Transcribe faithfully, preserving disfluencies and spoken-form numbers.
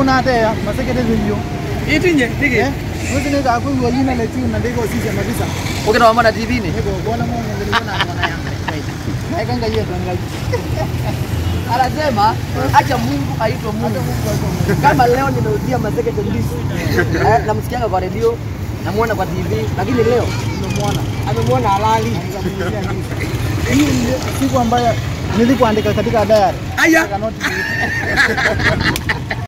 una te masekete video. Itinye nige. Wewe ni ka ku yina le tiu na ndiko sisi mabisa. Ukina mama T V ni. Niko bona Mungu niliona mwana yangu. Hai kanga yeye tuangalie. Anasema acha Mungu aitwe Mungu. Kama leo nimeudia masekete ndisi. Eh, namsikianga kwa radio, namuona kwa T V, lakini leo nimemwona. Amemwona halali. Hii ni siku ambayo nilikuandika katika diary. Aya.